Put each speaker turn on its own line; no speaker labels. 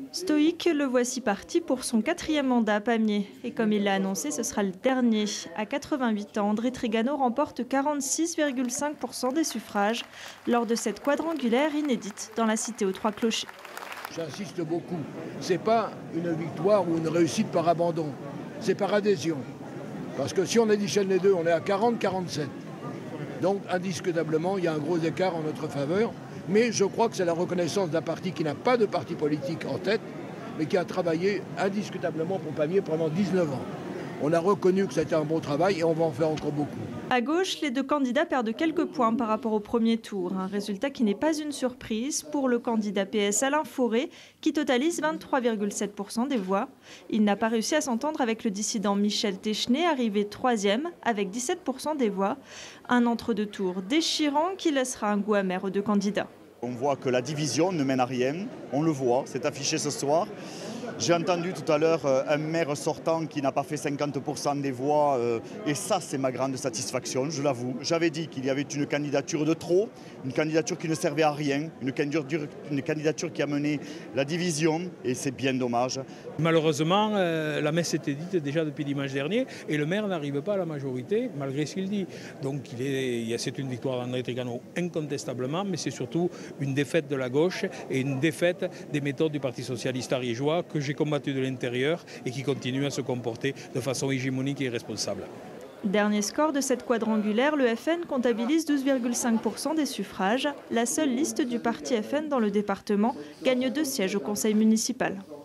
Stoïque, le voici parti pour son 4e mandat à Pamiers. Et comme il l'a annoncé, ce sera le dernier. À 88 ans, André Trigano remporte 46,5% des suffrages lors de cette quadrangulaire inédite dans la cité aux Trois Clochers.
J'insiste beaucoup, ce n'est pas une victoire ou une réussite par abandon, c'est par adhésion. Parce que si on additionne les deux, on est à 40-47. Donc indiscutablement, il y a un gros écart en notre faveur. Mais je crois que c'est la reconnaissance d'un parti qui n'a pas de parti politique en tête, mais qui a travaillé indiscutablement pour Pamiers pendant 19 ans. On a reconnu que c'était un bon travail et on va en faire encore beaucoup.
À gauche, les deux candidats perdent quelques points par rapport au premier tour. Un résultat qui n'est pas une surprise pour le candidat PS Alain Fauré, qui totalise 23,7% des voix. Il n'a pas réussi à s'entendre avec le dissident Michel Techenet, arrivé 3e avec 17% des voix. Un entre-deux tours déchirant qui laissera un goût amer aux deux candidats.
On voit que la division ne mène à rien, on le voit, c'est affiché ce soir. J'ai entendu tout à l'heure un maire sortant qui n'a pas fait 50% des voix et ça c'est ma grande satisfaction, je l'avoue. J'avais dit qu'il y avait une candidature de trop, une candidature qui ne servait à rien, une candidature qui a mené la division et c'est bien dommage.
Malheureusement, la messe était dite déjà depuis dimanche dernier et le maire n'arrive pas à la majorité malgré ce qu'il dit. Donc c'est une victoire d'André Trigano incontestablement, mais c'est surtout une défaite de la gauche et une défaite des méthodes du Parti socialiste ariégeois que j'ai combattu de l'intérieur et qui continue à se comporter de façon hégémonique et irresponsable.
Dernier score de cette quadrangulaire, le FN comptabilise 12,5% des suffrages. La seule liste du parti FN dans le département gagne 2 sièges au conseil municipal.